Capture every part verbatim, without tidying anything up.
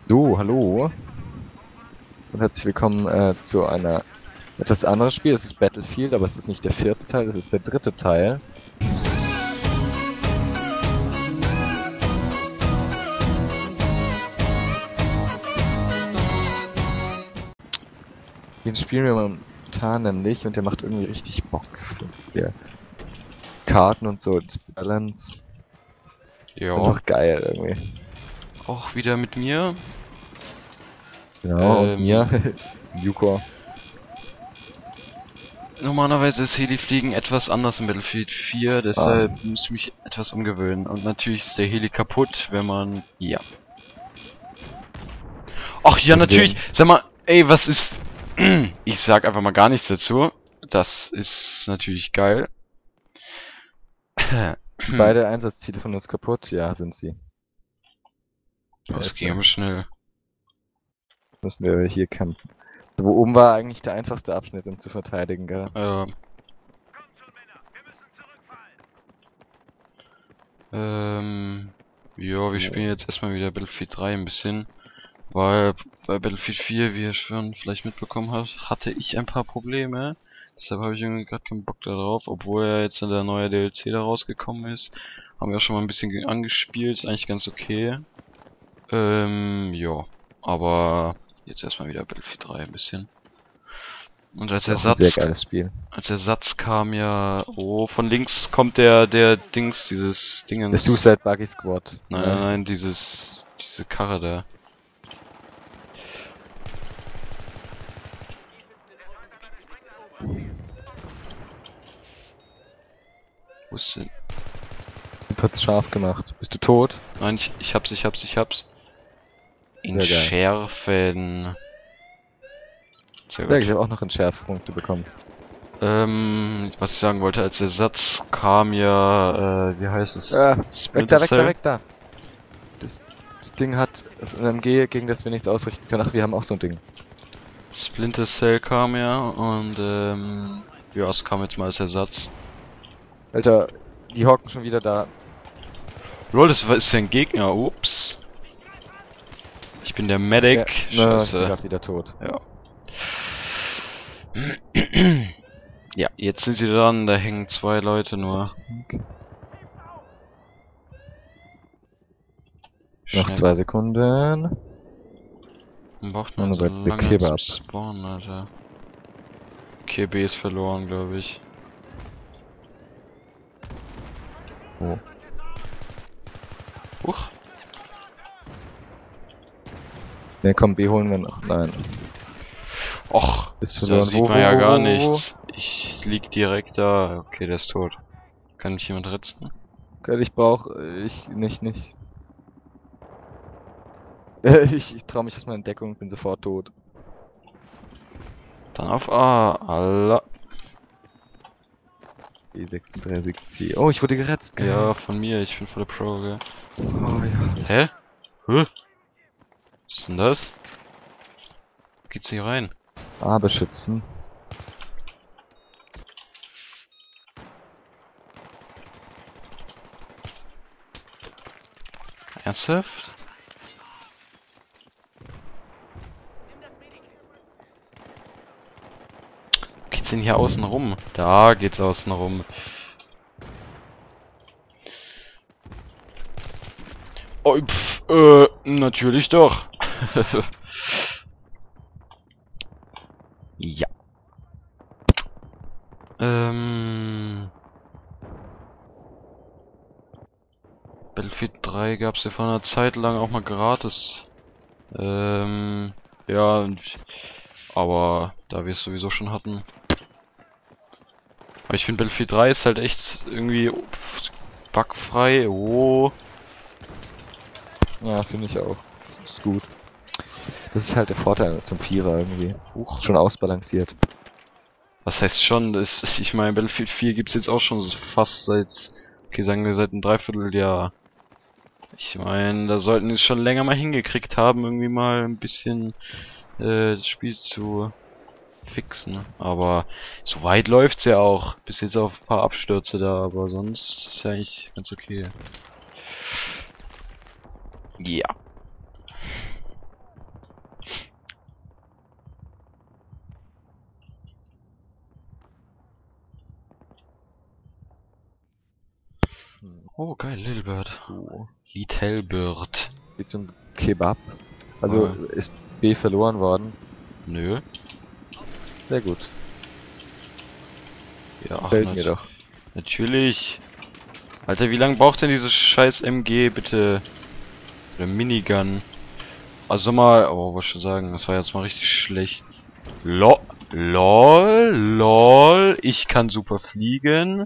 So, hallo und herzlich willkommen äh, zu einer etwas anderen Spiel. Es ist Battlefield, aber es ist nicht der vierte Teil, es ist der dritte Teil. Den spielen wir momentan nämlich und der macht irgendwie richtig Bock. Ja. Karten und so, das Balance. Ja. Einfach geil irgendwie. Auch wieder mit mir. Genau, Ähm, und mir, Yuko. Normalerweise ist Heli-Fliegen etwas anders im Battlefield vier, deshalb ah. muss ich mich etwas umgewöhnen. Und natürlich ist der Heli kaputt, wenn man... Ja. Ach ja, und natürlich! Den... Sag mal, ey, was ist... Ich sag einfach mal gar nichts dazu. Das ist natürlich geil. Beide Einsatzziele von uns kaputt? Ja, sind sie. Das ging aber schnell. Müssen wir hier campen. Wo oben war eigentlich der einfachste Abschnitt, um zu verteidigen, gell? Ja. Ähm... Ja, wir spielen jetzt erstmal wieder Battlefield drei ein bisschen. Weil bei Battlefield vier, wie ihr schon vielleicht mitbekommen habt, hatte ich ein paar Probleme. Deshalb habe ich irgendwie gerade keinen Bock darauf, obwohl ja jetzt der neue D L C da rausgekommen ist. Haben wir auch schon mal ein bisschen angespielt, ist eigentlich ganz okay. Ähm, ja. Aber jetzt erstmal wieder Battlefield drei ein bisschen. Und als Ersatz, sehr geiles Spiel. als Ersatz kam ja, oh, von links kommt der, der Dings, dieses Dingens. Das Suicide Buggy Squad. Nein, nein, nein, dieses, diese Karre da. Wo ist denn? Du hast scharf gemacht. Bist du tot? Nein, ich, ich hab's, ich hab's, ich hab's. Entschärfen. Sehr gut. Ja, ich habe auch noch Entschärfpunkte bekommen. Ähm, was ich sagen wollte, als Ersatz kam ja, äh, wie heißt es? Ja, Splinter weg da, weg da, weg da. Das, das Ding hat das ein M G, gegen das wir nichts ausrichten können. Ach, wir haben auch so ein Ding. Splinter Cell kam ja und, ähm, ja, es kam jetzt mal als Ersatz. Alter, die hocken schon wieder da. Lol, das ist ja ein Gegner, ups. Ich bin der Medic. Ja, Scheiße. ich bin grad wieder tot. Ja. Ja, jetzt sind sie dran, da hängen zwei Leute nur. Okay. Noch zwei Sekunden. Man braucht man so lange zum Spawnen, Alter. Okay, B ist verloren, glaube ich. Oh. Huch. Ne, komm, B holen wir noch. Nein. Och, da sieht man ja gar nichts. Ich lieg direkt da. Okay, der ist tot. Kann mich jemand ritzen? Okay, ich brauch... Ich nicht, nicht. ich, ich trau mich erstmal in Deckung, bin sofort tot. Dann auf A, Allah. E sechsunddreißig C. Oh, ich wurde gerettet. Geil. Ja, von mir, ich bin voll der Pro, gell. Oh ja. Hä? Hä? Was ist denn das? Geht's hier rein? A beschützen. Ernsthaft? Geht's denn hier außen rum? Da geht's außen rum. Oh, pf, äh, natürlich doch. Ja. Ähm... Battlefield drei gab's ja vor einer Zeit lang auch mal gratis. Ähm... Ja, aber da wir es sowieso schon hatten. Aber ich finde Battlefield drei ist halt echt irgendwie bugfrei. Oh. Ja, finde ich auch. Das ist gut. Das ist halt der Vorteil zum Vierer irgendwie. Huch. Schon ausbalanciert. Was heißt schon? Das, ich meine, Battlefield vier gibt's jetzt auch schon fast seit, okay, sagen wir seit einem Dreivierteljahr. Ich meine, da sollten die es schon länger mal hingekriegt haben, irgendwie mal ein bisschen äh, das Spiel zu fixen. Aber so weit läuft's ja auch. Bis jetzt auf ein paar Abstürze da, aber sonst ist ja eigentlich ganz okay. Ja. Oh, geil, Little Bird. Oh. Little Bird. Wie zum Kebab. Also Ah. ist B verloren worden. Nö. Sehr gut. Ja, ach, Fällt nat mir doch. natürlich. Alter, wie lange braucht denn dieses scheiß M G, bitte? Oder Minigun? Also mal, oh, was schon sagen, das war jetzt mal richtig schlecht. Lol, lol, lol, ich kann super fliegen.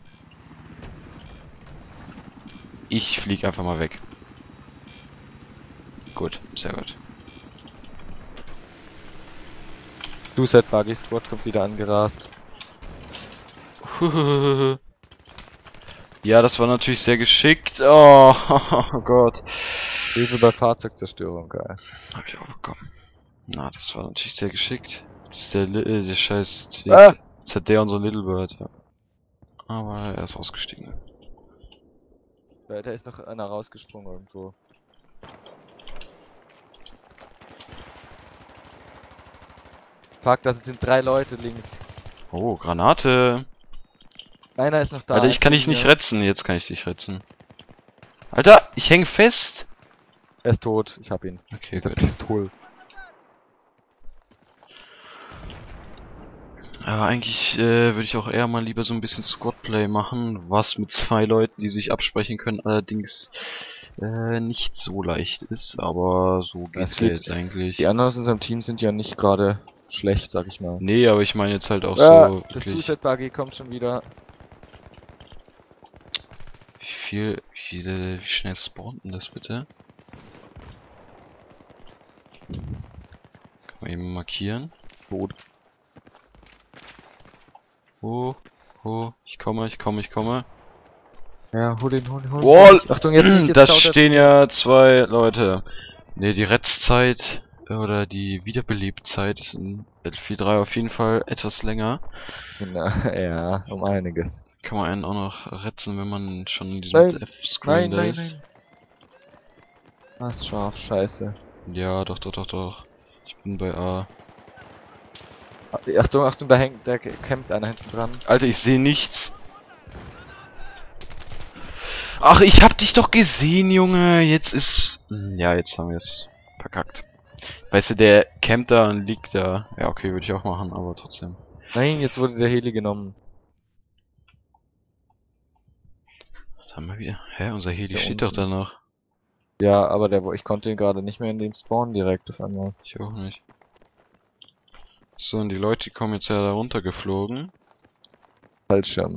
Ich flieg einfach mal weg. Gut, sehr gut. Suicide Buggy Squad kommt wieder angerast. Ja, das war natürlich sehr geschickt. Oh, oh Gott. Hilfe bei Fahrzeugzerstörung, geil. Hab ich auch bekommen. Na, das war natürlich sehr geschickt. Jetzt ist der, Li- äh, der Scheiß. Jetzt, Ah! jetzt hat der unser Little Bird, ja. Aber er ist ausgestiegen. Da, da ist noch einer rausgesprungen irgendwo. Fuck, da sind drei Leute links. Oh, Granate. Einer ist noch da. Alter, ich kann dich nicht retzen. Jetzt kann ich dich retzen. Alter, ich häng fest. Er ist tot, ich hab ihn. Okay, Mit der gut. Pistole. Aber eigentlich äh, würde ich auch eher mal lieber so ein bisschen Squadplay machen, was mit zwei Leuten, die sich absprechen können, allerdings äh, nicht so leicht ist, aber so geht's Es ja geht- jetzt eigentlich. Die anderen aus unserem Team sind ja nicht gerade schlecht, sag ich mal. Nee, aber ich meine jetzt halt auch Ah, so das wirklich, Suicide Buggy kommt schon wieder. wie viel, wie, viele, wie schnell spawnt denn das bitte? Kann man eben markieren. Tot. Oh, oh, ich komme, ich komme, ich komme. Ja, hol ihn, hol ihn, hol ihn. Wall! Achtung, jetzt, jetzt Das schaut er- stehen ja zwei Leute. Ne, die Retzzeit oder die Wiederbelebzeit ist in Battlefield drei auf jeden Fall etwas länger. Genau, ja, um einiges. Kann man einen auch noch retzen, wenn man schon in diesem Nein, F-Screen Nein, da nein, ist. nein. Was scharf, scheiße. Ja, doch, doch, doch, doch. Ich bin bei A. Achtung, Achtung, da hängt, da kämpft einer hinten dran. Alter, ich sehe nichts. Ach, ich hab dich doch gesehen, Junge. Jetzt ist... Hm, ja, jetzt haben wir es verkackt. Weißt du, der campt da und liegt da. Ja, okay, würde ich auch machen, aber trotzdem. Nein, jetzt wurde der Heli genommen. Was haben wir wieder? Hä, unser Heli Da steht unten. doch da noch. Ja, aber der, ich konnte ihn gerade nicht mehr in dem Spawn direkt auf einmal. Ich auch nicht. So, und die Leute kommen jetzt ja da runtergeflogen. Fallschirm.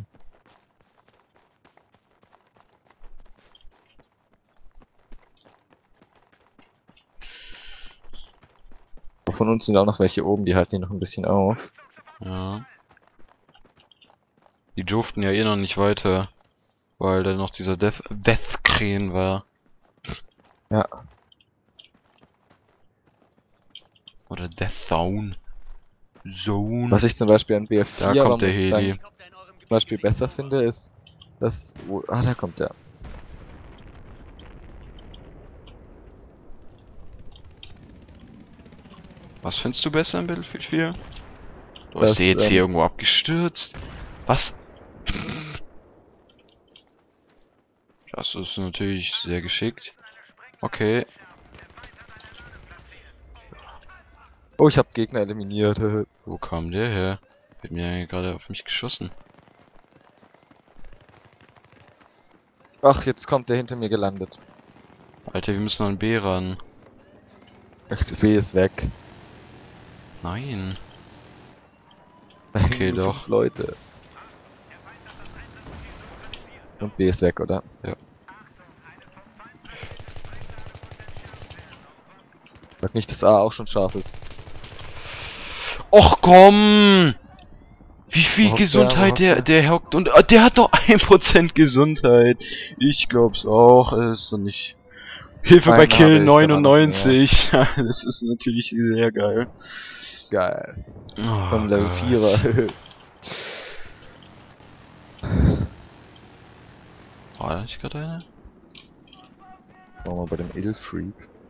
Von uns sind auch noch welche oben, die halten die noch ein bisschen auf. Ja. Die durften ja eh noch nicht weiter. Weil da noch dieser Death, Death Krähen war. Ja. Oder Death Zone. Zone. Was ich zum Beispiel an B F vier Da kommt der muss ich sagen, Heli. zum Beispiel besser finde, ist, dass... Wo, ah, da kommt der. Was findest du besser in Battlefield vier? Du Das, hast jetzt ähm, hier irgendwo abgestürzt. Was? Das ist natürlich sehr geschickt. Okay. Oh, ich habe Gegner eliminiert. Wo kam der her? Hat mir ja gerade auf mich geschossen. Ach, jetzt kommt der hinter mir gelandet. Alter, wir müssen an B ran. Ach, B ist weg. Nein. Da hängen Okay, nur doch. fünf Leute. Und B ist weg, oder? Ja. Sag nicht, dass A auch schon scharf ist. Och komm! Wie viel Wo hockt der? Wo Gesundheit hockt der, der? der hockt und ah, der hat doch ein Prozent Gesundheit. Ich glaub's auch, es ist doch nicht. Hilfe Keinen bei habe Kill ich daran neunundneunzig. Das ist natürlich sehr geil. Geil. Oh, Vom Level Gott. vierer. War da nicht gerade einer? Machen wir bei dem Ill-Freak.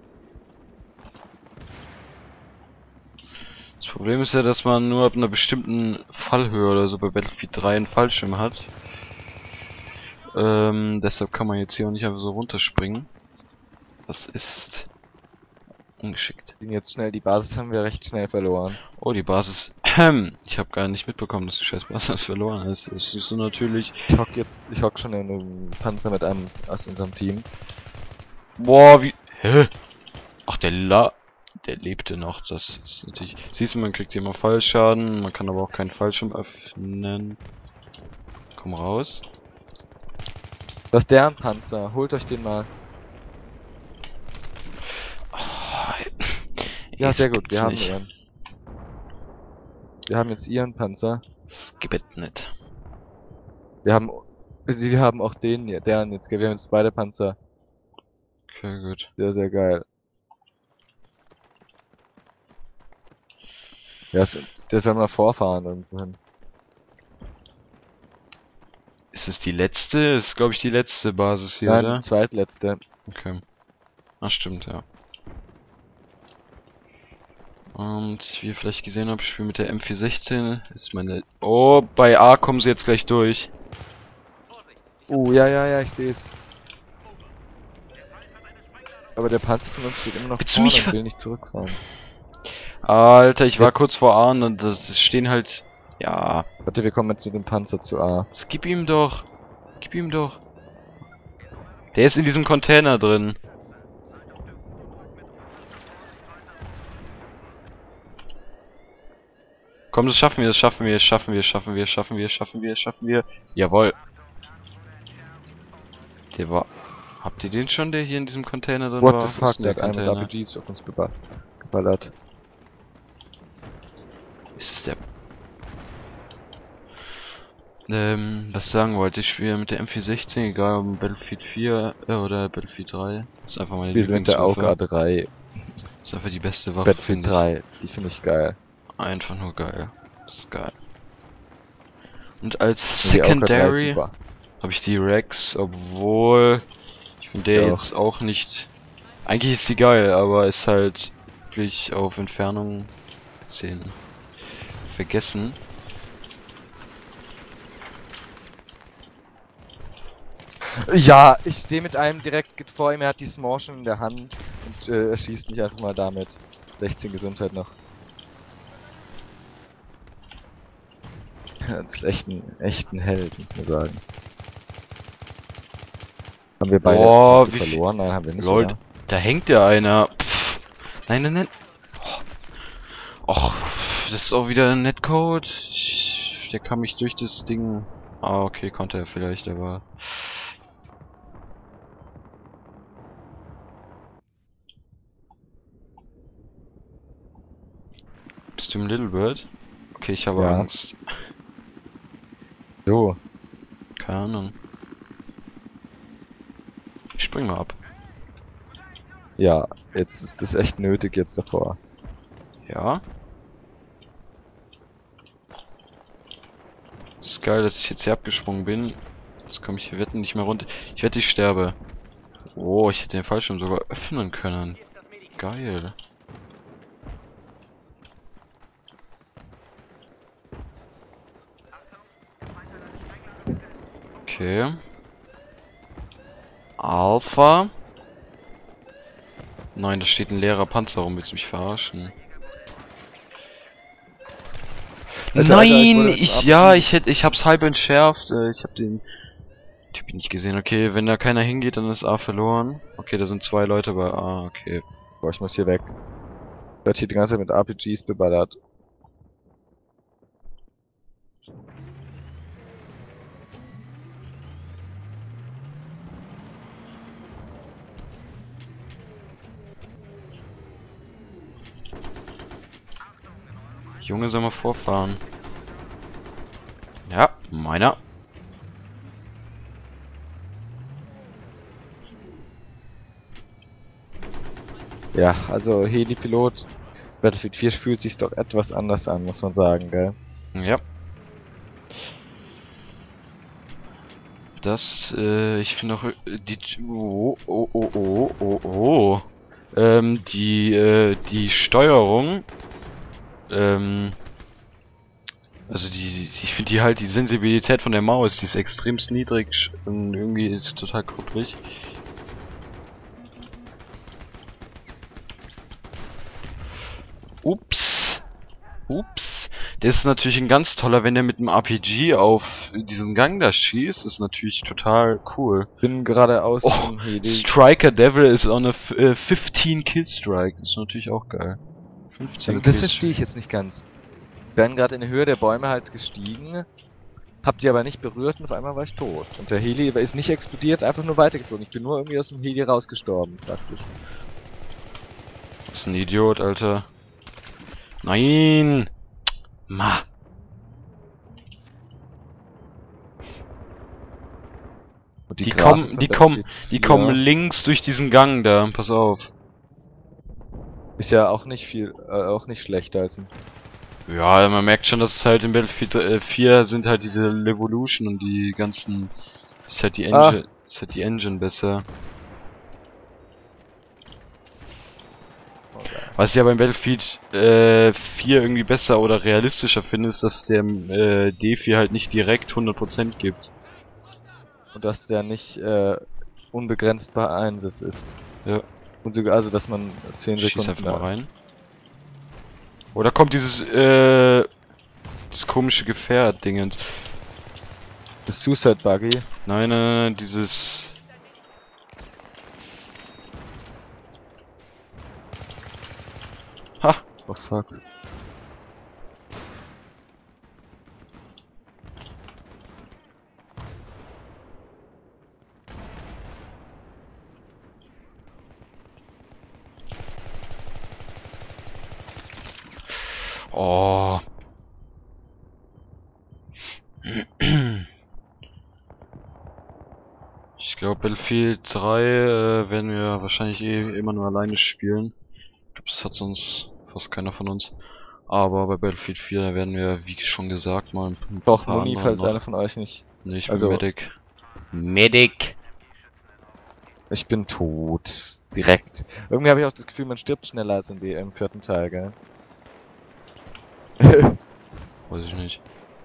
Das Problem ist ja, dass man nur ab einer bestimmten Fallhöhe oder so bei Battlefield drei einen Fallschirm hat. Ähm, deshalb kann man jetzt hier auch nicht einfach so runterspringen. Das ist ungeschickt. Jetzt schnell, die Basis haben wir recht schnell verloren. Oh, die Basis. Ich habe gar nicht mitbekommen, dass die scheiß Basis verloren ist. Das ist so natürlich. Ich hock jetzt, ich hock schon in einem Panzer mit einem aus unserem Team. Boah, wie. Hä? Ach, der La. Der lebte noch. Das ist natürlich. Siehst du, man kriegt hier immer Fallschaden. Man kann aber auch keinen Fallschirm öffnen. Komm raus. Das ist deren Panzer. Holt euch den mal. Ja, sehr gut. Wir haben nicht. ihren. Wir haben jetzt ihren Panzer. Das gibt nicht. Wir haben, wir haben auch den, hier, deren jetzt. Wir haben jetzt beide Panzer. Okay, gut. Sehr, sehr geil. Ja, es- der soll mal vorfahren irgendwo hin. Ist es die letzte? Das ist, glaube ich, die letzte Basis hier, Nein, oder? die zweitletzte. Okay. Ach, stimmt, ja. Und wie ihr vielleicht gesehen habt, ich spiele mit der M vier sechzehn. Ist meine. Oh, bei A kommen sie jetzt gleich durch. Uh, ja, ja, ja, ich sehe es. Aber der Panzer von uns steht immer noch Willst du vorne mich und ver- will nicht zurückfahren. Alter, ich war Jetzt- kurz vor A und das stehen halt. Ja. Warte, wir kommen jetzt mit dem Panzer zu A. Jetzt gib ihm doch. Gib ihm doch. Der ist in diesem Container drin. Komm, das schaffen wir, das schaffen wir, das schaffen wir, das schaffen wir, das schaffen wir, das schaffen wir, das schaffen wir. Jawohl. Der war. Habt ihr den schon, der hier in diesem Container drin What war? the Wo ist fuck, denn der hat einen mit R P Gs auf uns beba- geballert. Ist es der? Ähm, was ich sagen wollte, ich spiele mit der M vier sechzehn, egal ob Battlefield vier äh, oder Battlefield drei. Das ist einfach meine Wir sind der AUG A Lieblingswaffe. drei. Das ist einfach die beste Waffe, Battlefield finde ich. drei. Die finde ich geil. Einfach nur geil. Das ist geil. Und als Und die AUG A drei ist Secondary super. habe ich die Rex, obwohl ich finde der Ja. jetzt auch nicht. Eigentlich ist sie geil, aber ist halt wirklich auf Entfernung zehn vergessen. Ja, ich stehe mit einem direkt vor ihm, er hat die Small schon in der Hand und äh, er schießt mich einfach mal damit. sechzehn Gesundheit noch. Ja, das ist echt ein, echt ein Held, muss man sagen. Haben wir beide Boah, Punkte wie viel- verloren? Nein, haben wir nicht. Lol, oder? da hängt ja einer. Pff. Nein, nein, nein. Och, das ist auch wieder ein Netcode. Ich- Der kann mich durch das Ding. Ah, okay, konnte er vielleicht, aber. Bist du im Little Bird? Okay, ich habe Ja. Angst. So. Keine Ahnung. Ich spring mal ab. Ja, jetzt ist das echt nötig jetzt davor. Ja. Ist geil, dass ich jetzt hier abgesprungen bin. Jetzt komme ich hier wetten nicht mehr runter. Ich wette, ich sterbe. Oh, ich hätte den Fallschirm sogar öffnen können. Geil. Okay. Alpha. Nein, da steht ein leerer Panzer rum. Willst du mich verarschen? Alter, Alter, ich Nein, wurde ich, jetzt ja, abgeschossen. ich hätte, ich hab's halb entschärft. Äh, ich hab den Typ nicht gesehen. Okay, wenn da keiner hingeht, dann ist A verloren. Okay, da sind zwei Leute bei A. Okay. Boah, ich muss hier weg. Wird hier die ganze Zeit mit R P Gs beballert. Junge, soll mal vorfahren. Ja, meiner. Ja, also Heli-Pilot. Battlefield vier fühlt sich doch etwas anders an, muss man sagen, gell? Ja. Das, äh, ich finde auch äh, die, oh, oh, oh, oh, oh, oh. Ähm, die, äh, die Steuerung, ähm, Also die, die ich finde die halt, die Sensibilität von der Maus, die ist extremst niedrig und irgendwie ist sie total kruppelig. Ups. Ups. Der ist natürlich ein ganz toller, wenn der mit einem R P G auf diesen Gang da schießt, ist natürlich total cool. Bin geradeaus Oh, vom Heli. Striker Devil ist on a äh, fifteen Kill Strike. Das ist natürlich auch geil. fünfzehn Also das Kills. verstehe ich jetzt nicht ganz. Ich bin gerade in die Höhe der Bäume halt gestiegen, hab die aber nicht berührt und auf einmal war ich tot. Und der Heli ist nicht explodiert, einfach nur weitergeflogen. Ich bin nur irgendwie aus dem Heli rausgestorben, praktisch. Das ist ein Idiot, Alter. Nein! Ma! Und Die, Grafik kommen, von die Battlefield kommen, die vier kommen links durch diesen Gang da. Pass auf. Ist ja auch nicht viel, äh, auch nicht schlechter als ein... Ja, man merkt schon, dass es halt in Battlefield vier sind halt diese Levolution und die ganzen... Ist halt die Engine, Ah. ist halt die Engine besser. Was ich aber in Battlefield äh, vier irgendwie besser oder realistischer finde, ist, dass der äh, D vier halt nicht direkt hundert Prozent gibt. Und dass der nicht äh, unbegrenzt bei Einsatz ist. Ja. Und sogar, also dass man zehn Schieß Sekunden... einfach mal rein. Oder kommt dieses, äh, das komische Gefährt-Dingens. Das Suicide Buggy. Nein, nein, nein, dieses... Ha! Oh fuck. Oh. Ich glaube, Battlefield drei äh, werden wir wahrscheinlich eh immer nur alleine spielen. Ich glaube, das hat sonst fast keiner von uns. Aber bei Battlefield vier, da werden wir, wie schon gesagt, mal ein Doch, paar Muni, andere falls noch... einer von euch nicht. Nee, ich bin also- Medic. Medic! Ich bin tot. Direkt. Irgendwie habe ich auch das Gefühl, man stirbt schneller als in dem im vierten Teil, gell? Weiß ich nicht.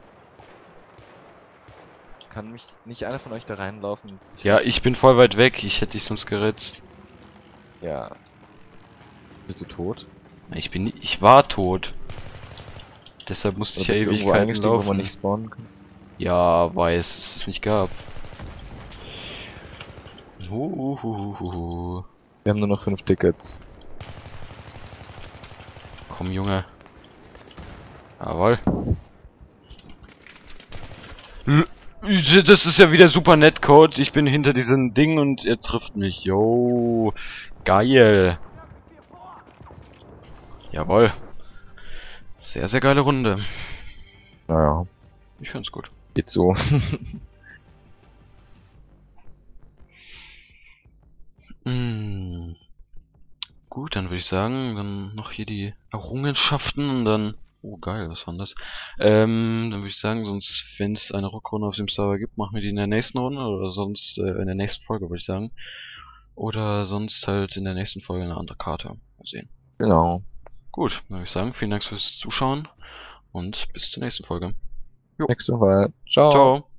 Kann mich nicht einer von euch da reinlaufen? Ich Ja, ich bin voll weit weg. Ich hätte dich sonst gerettet. Ja. Bist du tot? Ich bin nie, ich war tot. Deshalb musste Oder ich ja bist du irgendwo Ewigkeiten eingestiegen, wo man laufen. nicht spawnen kann? Ja, weil es es nicht gab. Huhuhuhu. Wir haben nur noch fünf Tickets. Komm, Junge. Jawohl. L- Das ist ja wieder super Netcode. Ich bin hinter diesem Ding und er trifft mich. Yo. Geil. Jawohl. Sehr, sehr geile Runde. Naja, Ich find's gut. geht so. Mm. Gut, dann würde ich sagen, dann noch hier die Errungenschaften und dann... Oh geil, was war denn das? Ähm, dann würde ich sagen, sonst, wenn es eine Rückrunde auf dem Server gibt, machen wir die in der nächsten Runde oder sonst äh, in der nächsten Folge, würde ich sagen. Oder sonst halt in der nächsten Folge eine andere Karte. Mal sehen. Genau. Gut, dann würde ich sagen, vielen Dank fürs Zuschauen und bis zur nächsten Folge. Nächste Mal. Ciao. Ciao.